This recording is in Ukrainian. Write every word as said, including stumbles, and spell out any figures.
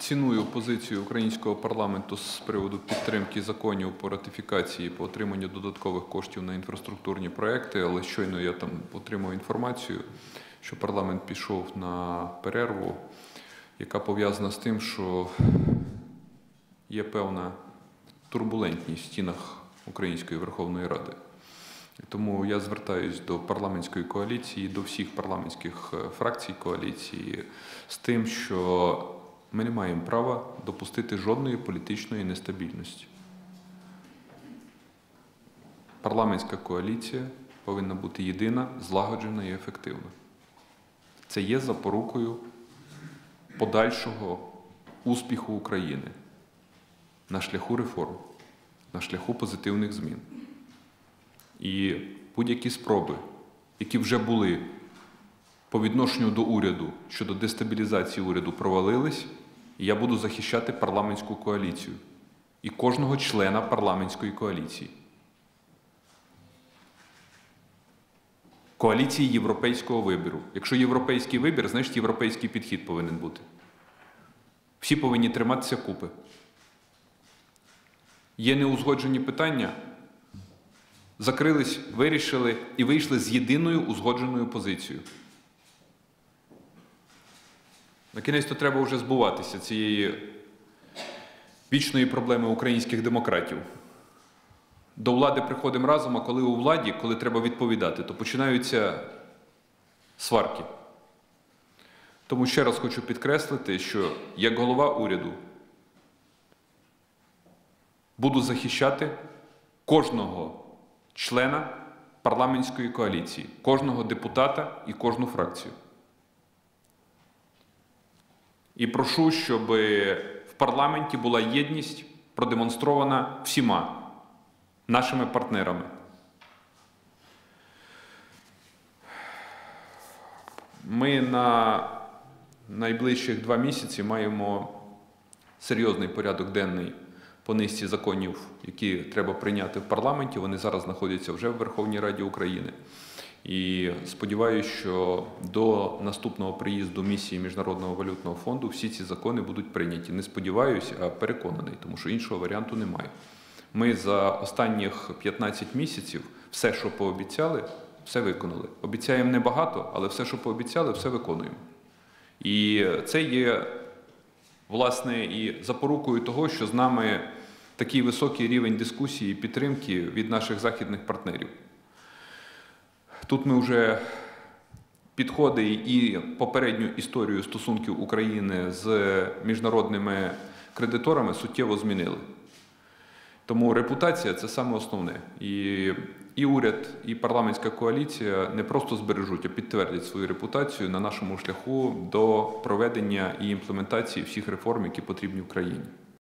ціную позицію українського парламенту з приводу підтримки законів по ратифікації, по отриманню додаткових коштів на інфраструктурні проекти, але щойно я там отримав інформацію, що парламент пішов на перерву, яка пов'язана з тим, що є певна турбулентність в стінах Української Верховної Ради. Тому я звертаюсь до парламентської коаліції, до всіх парламентських фракцій коаліції з тим, що ми не маємо права допустити жодної політичної нестабільності. Парламентська коаліція повинна бути єдина, злагоджена і ефективна. Це є запорукою подальшого успіху України на шляху реформ, на шляху позитивних змін. І будь-які спроби, які вже були по відношенню до уряду щодо дестабілізації уряду, провалились, і я буду захищати парламентську коаліцію і кожного члена парламентської коаліції. Коаліції європейського вибору. Якщо європейський вибір, значить європейський підхід повинен бути. Всі повинні триматися купи. Є неузгоджені питання, закрились, вирішили і вийшли з єдиною узгодженою позицією. На кінець-то треба вже збуватися цієї вічної проблеми українських демократів. До влади приходимо разом, а коли у владі, коли треба відповідати, то починаються сварки. Тому ще раз хочу підкреслити, що як голова уряду буду захищати кожного члена парламентської коаліції, кожного депутата і кожну фракцію. І прошу, щоб в парламенті була єдність продемонстрована всіма нашими партнерами. Ми на найближчих два місяці маємо серйозний порядок денний по низці законів, які треба прийняти в парламенті. Вони зараз знаходяться вже в Верховній Раді України. І сподіваюся, що до наступного приїзду місії Міжнародного валютного фонду всі ці закони будуть прийняті. Не сподіваюся, а переконаний, тому що іншого варіанту немає. Ми за останніх п'ятнадцять місяців все, що пообіцяли, все виконали. Обіцяємо небагато, але все, що пообіцяли, все виконуємо. І це є, власне, і запорукою того, що з нами такий високий рівень дискусії і підтримки від наших західних партнерів. Тут ми вже підходи і попередню історію стосунків України з міжнародними кредиторами суттєво змінили. Тому репутація – це саме основне. І, і уряд, і парламентська коаліція не просто збережуть, а підтвердять свою репутацію на нашому шляху до проведення і імплементації всіх реформ, які потрібні в країні.